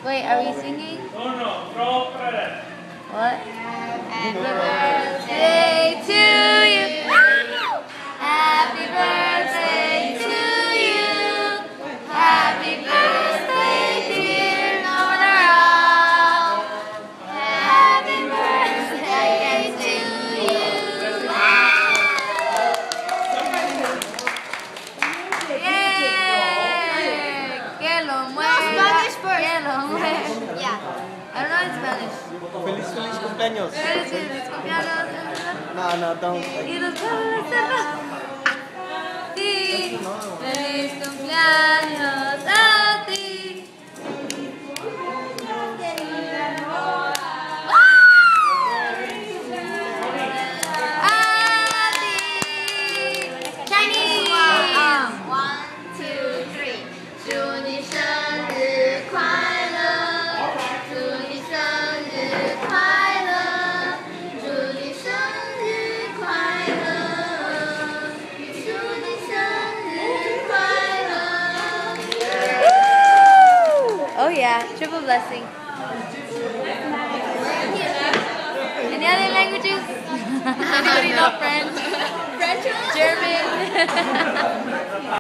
Wait, are we singing? What? Happy birthday to you. Happy birthday to you. Happy birthday, dear Nora. Happy birthday to you. Yay! Que lo mueva. Spanish first. Que lo mueva. Yeah. I don't know in Spanish. Feliz cumpleaños. Feliz cumpleaños. No, don't. Y los padres sí. Feliz cumpleaños a ti. A ti. Chinese. 1, 2, 3. 祝你生日快乐，祝你生日快乐，祝你生日快乐，祝你生日快乐。Oh yeah, triple blessing. Any other languages? Anybody know French? French? German?